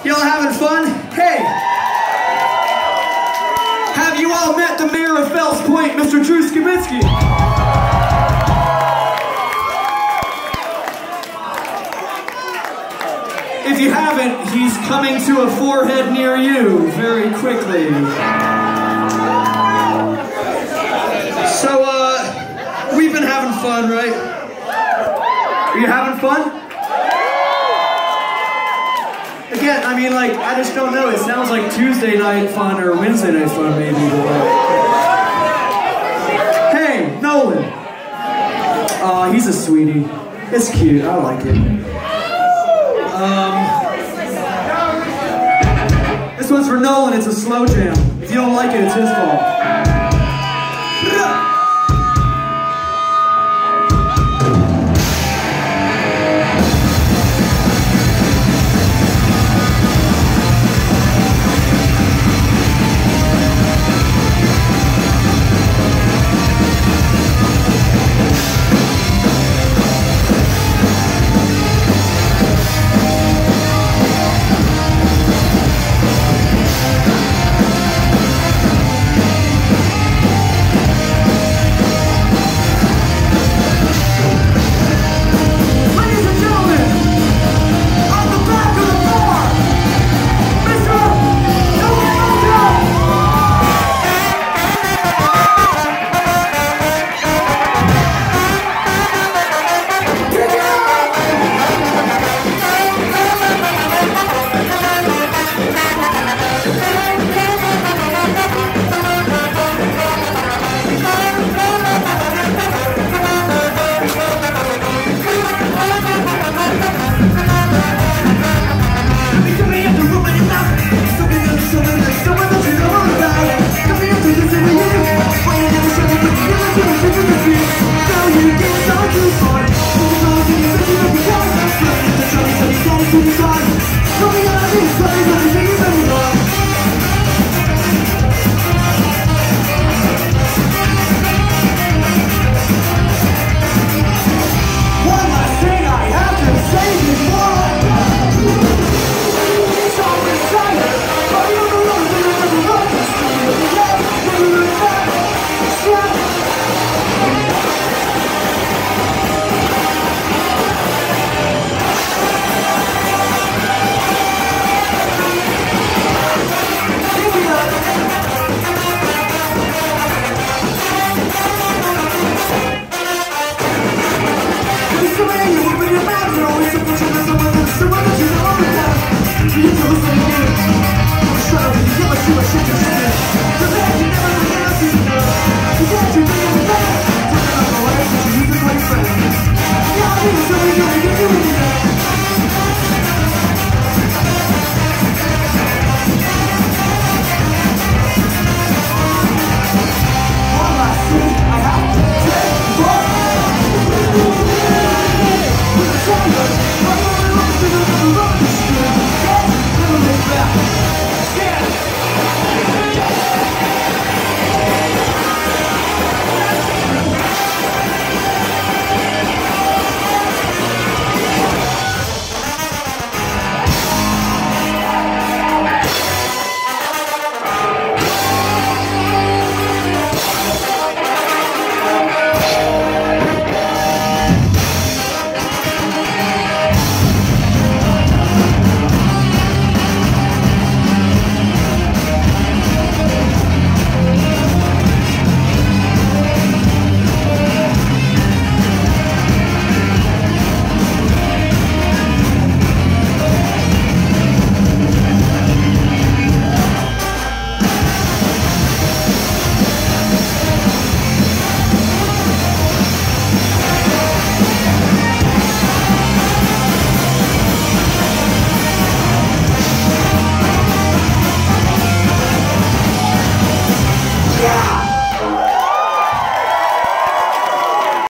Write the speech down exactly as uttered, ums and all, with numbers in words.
Y'all having fun? Hey! Have you all met the mayor of Fells Point, Mister Drew Skibitsky? If you haven't, he's coming to a forehead near you very quickly. So, uh, we've been having fun, right? Are you having fun? Again, I mean, like, I just don't know. It sounds like Tuesday night fun or Wednesday night fun, maybe. But like... Hey, Nolan. Aw, uh, he's a sweetie. It's cute. I like it. Um, this one's for Nolan. It's a slow jam. If you don't like it, it's his fault.